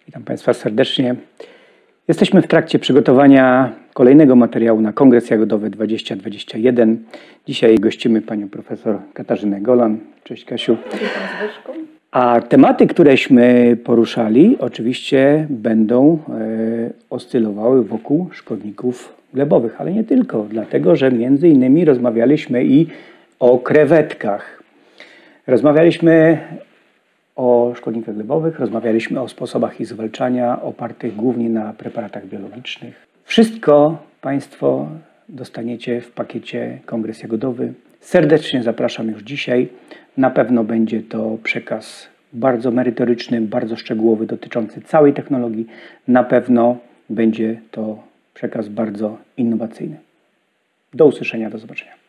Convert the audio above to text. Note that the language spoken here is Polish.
Witam Państwa serdecznie. Jesteśmy w trakcie przygotowania kolejnego materiału na Kongres Jagodowy 2021. Dzisiaj gościmy panią profesor Katarzynę Golan. Cześć Kasiu. Witam Zbyszku. A tematy, któreśmy poruszali, oczywiście będą oscylowały wokół szkodników glebowych, ale nie tylko, dlatego że między innymi rozmawialiśmy i o krewetkach. Rozmawialiśmy o szkodnikach glebowych, rozmawialiśmy o sposobach ich zwalczania opartych głównie na preparatach biologicznych. Wszystko Państwo dostaniecie w pakiecie Kongres Jagodowy. Serdecznie zapraszam już dzisiaj. Na pewno będzie to przekaz bardzo merytoryczny, bardzo szczegółowy, dotyczący całej technologii. Na pewno będzie to przekaz bardzo innowacyjny. Do usłyszenia, do zobaczenia.